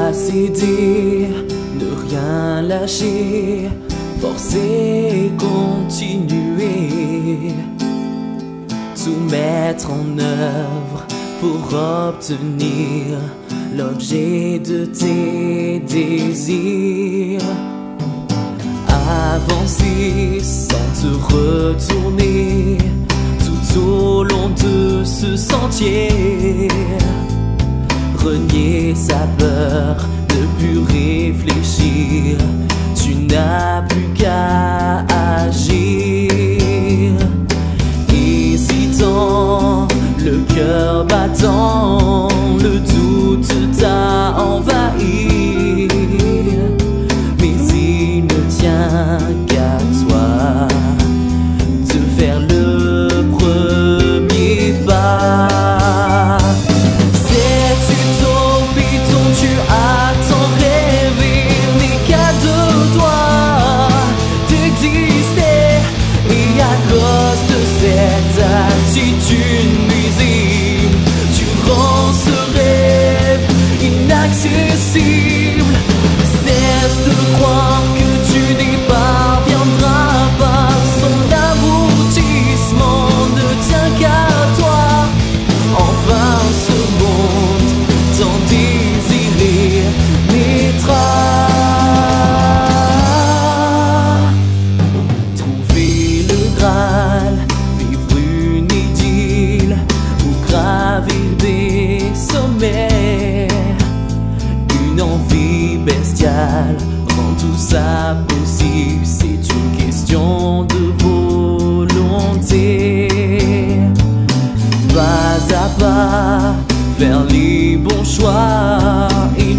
pas céder, ne rien lâcher, forcer, continuer, tout mettre en œuvre pour obtenir l'objet de tes désirs. Avancer sans te retourner tout au long de ce sentier. Renier sa peur, ne plus réfléchir, tu n'as plus qu'à agir. Hésitant, le cœur battant, le doute t'a envahi, mais il ne tient qu'à toi de faire le premier pas. Cette utopie dont tu as tant rêvé n'est qu'à de toi d'exister, et à cause de cette attitude nuisible, tu rends ce rêve inaccessible. Cesse de croire que tu n'y parviendras pas, son aboutissement ne tient qu'à toi. Enfin ce monde tant désiré naîtra. Trouver le Graal, vivre une idylle ou gravir des sommets. Une envie bestiale rend tout ça possible, c'est une question de volonté. Pas à pas, faire les bons choix et